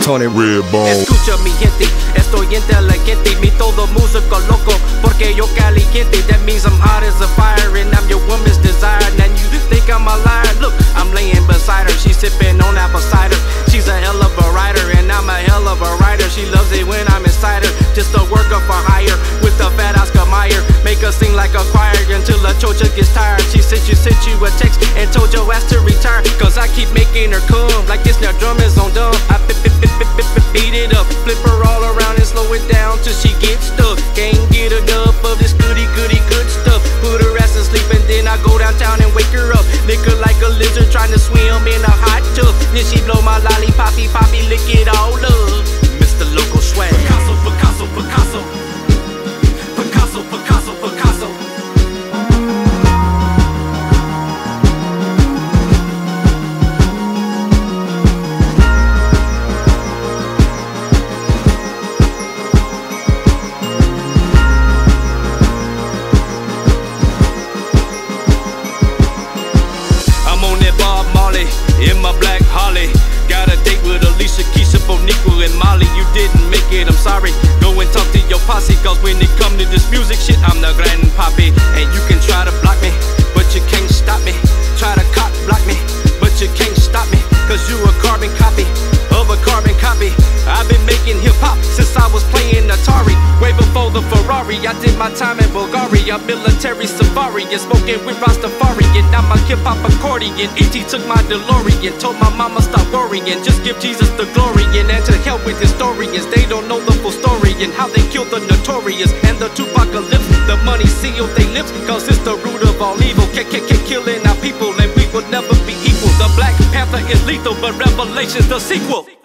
Tony Redbone. Escucha mi gente, estoy inteligente, mi todo músico loco, porque yo caliente. That means I'm hot as a fire and I'm your woman's desire. And you think I'm a liar? Look, I'm laying beside her, she's sipping on apple cider. She's a hell of a writer and I'm a hell of a writer. She loves it when I'm inside her, just a worker for hire. With the fat Oscar Mayer, make her sing like a choir until the chocha gets tired. She said you sent you a text and told your ass to retire, cause I keep making her come like this now drum is on dumb. I beat it up, flip her all around and slow it down till she gets stuck. Can't get enough of this goody good stuff. Put her ass to sleep and then I go downtown and wake her up. Lick her like a lizard trying to swim in a hot tub. Then she blow my lollipoppy, lick it all up. Mr. Local Swag. Picasso, Picasso, Picasso. Picasso, Picasso, Picasso. In my black Harley, got a date with Alicia Keys, Boniqua and Molly. You didn't make it, I'm sorry. Go and talk to your posse, cause when it come to this music shit, I'm the grandpappy. And you can try to block me, but you can't stop me. Try to cop block me, but you can't stop me, cause you a carbon copy of a carbon copy. I've been making hip-hop since I was playing Atari. Way before the Ferrari, I did my time in Bulgaria. Military safari and smoking with Rastafari. And I'm a hip-hop accordion. E.T. took my DeLorean, told my mama stop worrying, just give Jesus the glory. And to hell with historians, they don't know the full story and how they killed the notorious and the Tupacalypse. The money sealed their lips, cause it's the root of all evil. Killing our people and we will never be equal. The Black Panther is lethal, but Revelation's the sequel.